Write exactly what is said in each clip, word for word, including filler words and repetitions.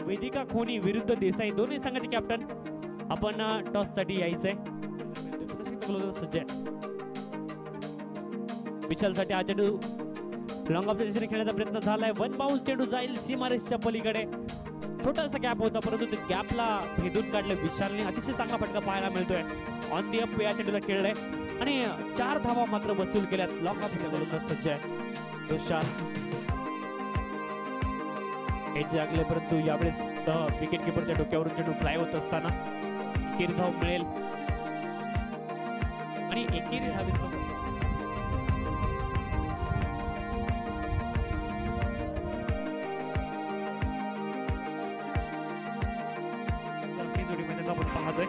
वेदिका खोनी विरुद्ध देसाई दोन्ही संघाचे कॅप्टन आपण टॉस साठी यायचंय. सज्ज विशाल साठी हा चेंडू लॉंग ऑफच्या दिशेने खेळण्याचा प्रयत्न झालाय. वन बाउंस चेंडू जाईल सीमारेषच्या पलीकडे. छोटासा गॅप होता परंतु त्या गॅपला भेदून काढलं विशालने. अतिशय चांगला फटका पाहायला मिळतोय. ऑन दी अप या चेंडूला खेळलाय आणि चार धावा मात्र वसूल केल्यात. लॉंग ऑफ सज्ज आहे तुषार लागले परंतु यावेळेस विकेट किपरच्या डोक्यावरून चेंडू फ्लाय होत असताना एकेरी धाव मिळेल आणि एकेरी धावेसोबत जोडीमध्ये आपण पाहतोय.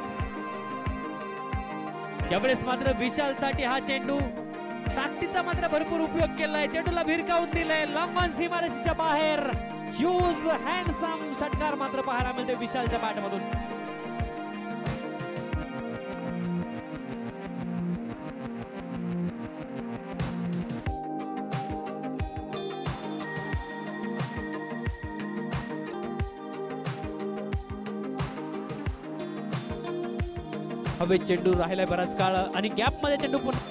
यावेळेस मात्र विशाल साठी हा चेंडू ताकदीचा मात्र भरपूर उपयोग केलाय. चेंडूला भिरकावून दिलाय लॉंग ऑन सीमारेषेच्या बाहेर. ह्यूज हँडसम षटकार मात्र पाहायला मिळते विशालच्या बॅटमधून. हवे चेंडू राहिलाय बराच काळ आणि गॅप मध्ये चेंडू पुन्हा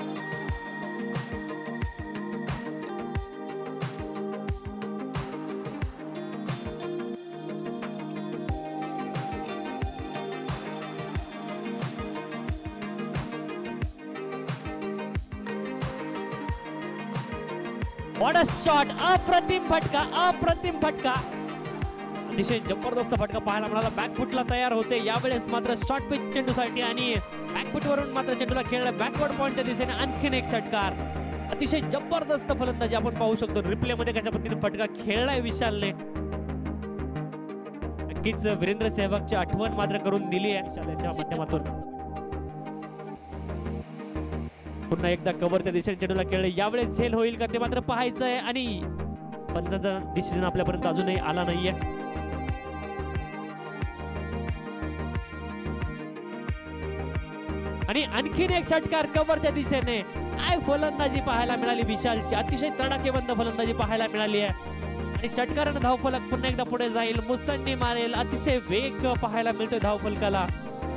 व्हाट अ शॉट. अप्रतिम फटका अप्रतिम फटका. अतिशय जबरदस्त फटका पाहायला मिळाला. बॅकफुटला तयार होते यावेळेस मात्र शॉर्ट पिच चेंडूसाठी आणि बॅकफुट वरून मात्र चेंडूला खेळला बॅकवर्ड पॉइंटच्या दिशेने आणखीन एक षटकार. अतिशय जबरदस्त फलंदाजी आपण पाहू शकतो. रिप्ले मध्ये कशा पद्धतीने फटका खेळलाय विशालने. नक्कीच वीरेंद्र सेहवागची आठवण मात्र करून दिली आहे विशाल यांच्या माध्यमातून. पुन्हा एकदा कव्हरच्या दिशेने चेंडूला खेळले. यावेळेस झेल होईल का ते मात्र पाहायचं आहे आणि पंचांचा डिसिजन आपल्यापर्यंत अजूनही आला नाहीये. आणि आणखीन एक षटकार कव्हरच्या दिशेने. काय फलंदाजी पाहायला मिळाली विशालची. अतिशय तडाखेबंद फलंदाजी पाहायला मिळाली आहे आणि षटकाराने धावफलक पुन्हा एकदा पुढे जाईल. मुसंडी मारेल. अतिशय वेग पाहायला मिळतोय धावफलकाला.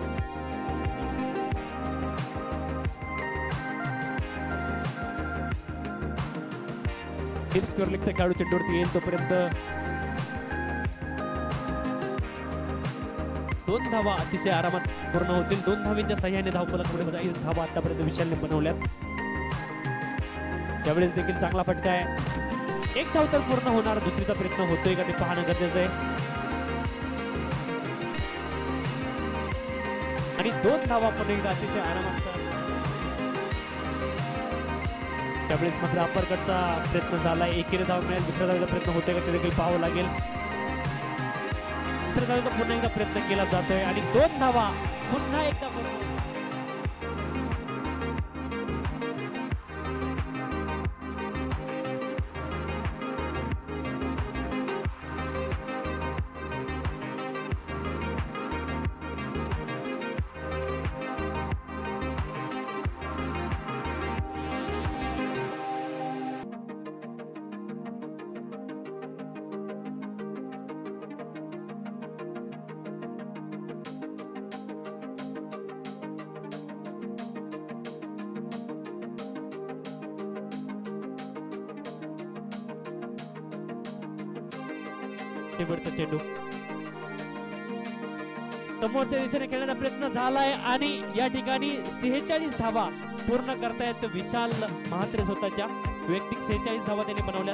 स्क्वेअर लेगचा खेळाडू चेंडूवरती येईल तोपर्यंत दोन धावा अतिशय आरामात पूर्ण होतील. दोन धावांच्या साह्याने धावफलक पुढे जाईल. धावा आतापर्यंत विशालने बनवल्यात. त्यावेळेस देखील चांगला फटका आहे. एक धाव तर पूर्ण होणार. दुसरीचा प्रयत्न होतोय का ते पाहणं गरजेचं आहे. आणि दोन धावा पण एकदा अतिशय आरामात. त्यावेळेस मात्र अपरकटचा प्रयत्न झालाय. एकेरी धाव मिळेल. दुसऱ्या धावेचा प्रयत्न होतोय का ते देखील पाहावं लागेल. दुसऱ्या धावेचा पुन्हा एकदा प्रयत्न केला जातोय आणि दोन धावा पुन्हा एकदा बरोबर. चेंडू समोरच्या दिशेने खेळण्याचा प्रयत्न झालाय आणि या ठिकाणी सेहेचाळीस धावा पूर्ण करतायत विशाल महात्रे. स्वतःच्या वैयक्तिक सेहेचाळीस धावा त्यांनी बनवल्या.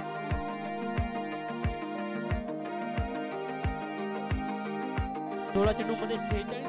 सोळा चेंडू मध्ये सेहेचाळीस